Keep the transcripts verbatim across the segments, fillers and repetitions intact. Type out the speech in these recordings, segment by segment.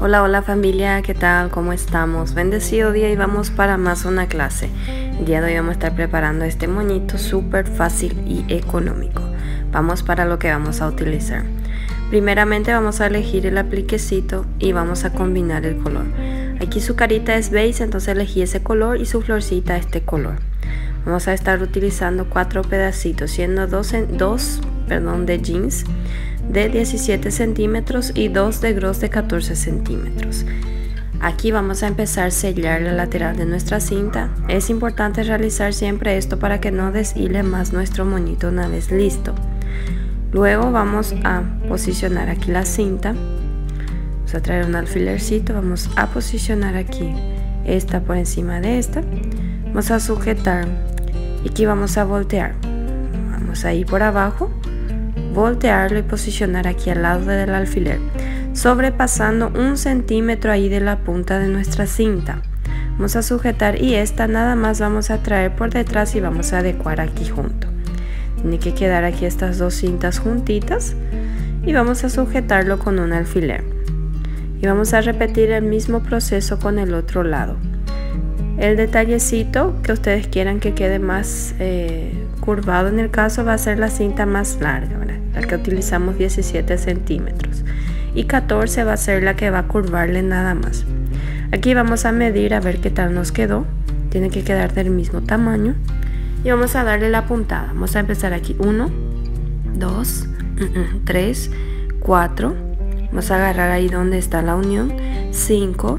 Hola, hola familia, ¿qué tal? ¿Cómo estamos? Bendecido día y vamos para más una clase. El día de hoy vamos a estar preparando este moñito súper fácil y económico. Vamos para lo que vamos a utilizar. Primeramente vamos a elegir el apliquecito y vamos a combinar el color. Aquí su carita es beige, entonces elegí ese color y su florcita este color. Vamos a estar utilizando cuatro pedacitos, siendo dos, en, dos perdón, de jeans de diecisiete centímetros y dos de gros de catorce centímetros. Aquí vamos a empezar a sellar la lateral de nuestra cinta. Es importante realizar siempre esto para que no deshile más nuestro moñito una vez listo. Luego vamos a posicionar aquí la cinta. Vamos a traer un alfilercito, vamos a posicionar aquí esta por encima de esta. Vamos a sujetar y aquí vamos a voltear. Vamos a ir por abajo, voltearlo y posicionar aquí al lado del alfiler, sobrepasando un centímetro ahí de la punta de nuestra cinta. Vamos a sujetar y esta nada más vamos a traer por detrás y vamos a adecuar aquí junto. Tiene que quedar aquí estas dos cintas juntitas y vamos a sujetarlo con un alfiler. Y vamos a repetir el mismo proceso con el otro lado. El detallecito que ustedes quieran que quede más eh, curvado en el caso va a ser la cinta más larga, ¿verdad? La que utilizamos diecisiete centímetros y catorce va a ser la que va a curvarle nada más. Aquí vamos a medir a ver qué tal nos quedó. Tiene que quedar del mismo tamaño y vamos a darle la puntada. Vamos a empezar aquí uno, dos, tres, cuatro. Vamos a agarrar ahí donde está la unión, cinco,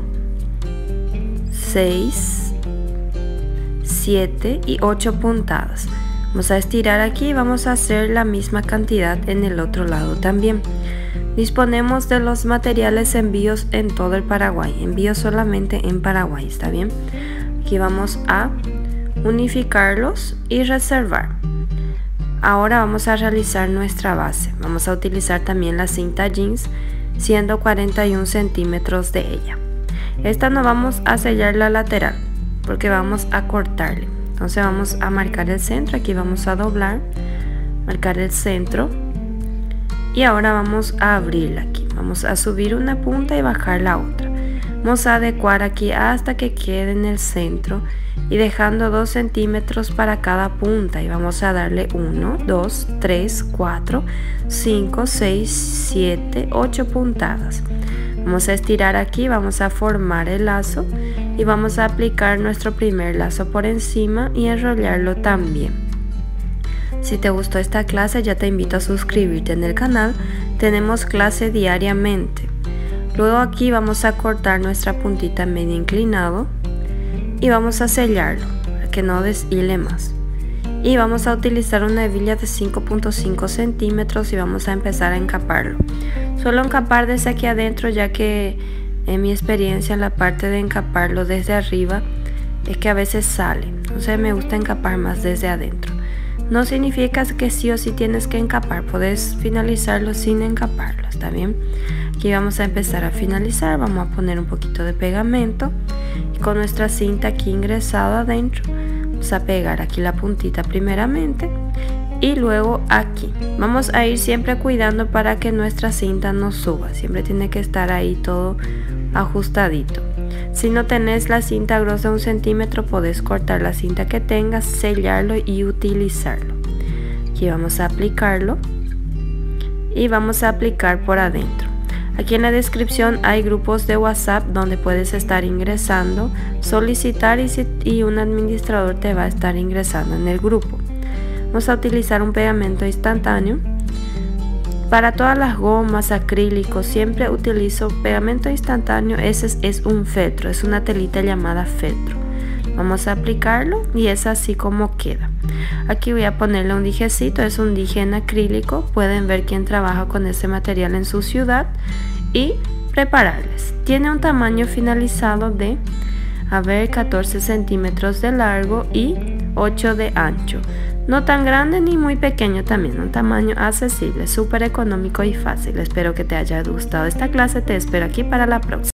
seis, siete y ocho puntadas. Vamos a estirar aquí y vamos a hacer la misma cantidad en el otro lado también. Disponemos de los materiales envíos en todo el Paraguay, envío solamente en Paraguay, ¿está bien? Aquí vamos a unificarlos y reservar. Ahora vamos a realizar nuestra base. Vamos a utilizar también la cinta jeans, siendo cuarenta y un centímetros de ella. Esta no vamos a sellar la lateral porque vamos a cortarle. Entonces vamos a marcar el centro, aquí vamos a doblar, marcar el centro y ahora vamos a abrirla aquí. Vamos a subir una punta y bajar la otra. Vamos a adecuar aquí hasta que quede en el centro y dejando dos centímetros para cada punta y vamos a darle uno, dos, tres, cuatro, cinco, seis, siete, ocho puntadas. Vamos a estirar aquí, vamos a formar el lazo y vamos a aplicar nuestro primer lazo por encima y enrollarlo también. Si te gustó esta clase, ya te invito a suscribirte en el canal. Tenemos clase diariamente. Luego aquí vamos a cortar nuestra puntita medio inclinado y vamos a sellarlo para que no deshile más. Y vamos a utilizar una hebilla de cinco punto cinco centímetros y vamos a empezar a encaparlo. Suelo encapar desde aquí adentro, ya que en mi experiencia en la parte de encaparlo desde arriba es que a veces sale. Entonces me gusta encapar más desde adentro. No significa que sí o sí tienes que encapar, puedes finalizarlo sin encaparlo, ¿está bien? Aquí vamos a empezar a finalizar, vamos a poner un poquito de pegamento y con nuestra cinta aquí ingresada adentro vamos a pegar aquí la puntita primeramente y luego aquí. Vamos a ir siempre cuidando para que nuestra cinta no suba, siempre tiene que estar ahí todo ajustadito. Si no tenés la cinta gruesa de un centímetro, podés cortar la cinta que tengas, sellarlo y utilizarlo. Aquí vamos a aplicarlo y vamos a aplicar por adentro. Aquí en la descripción hay grupos de WhatsApp donde puedes estar ingresando, solicitar y, si, y un administrador te va a estar ingresando en el grupo. Vamos a utilizar un pegamento instantáneo. Para todas las gomas, acrílicos, siempre utilizo pegamento instantáneo. Ese es, es un feltro, es una telita llamada feltro. Vamos a aplicarlo y es así como queda. Aquí voy a ponerle un dijecito, es un dije en acrílico. Pueden ver quién trabaja con ese material en su ciudad y prepararles. Tiene un tamaño finalizado de, a ver, catorce centímetros de largo y ocho de ancho. No tan grande ni muy pequeño, también un tamaño accesible, súper económico y fácil. Espero que te haya gustado esta clase, te espero aquí para la próxima.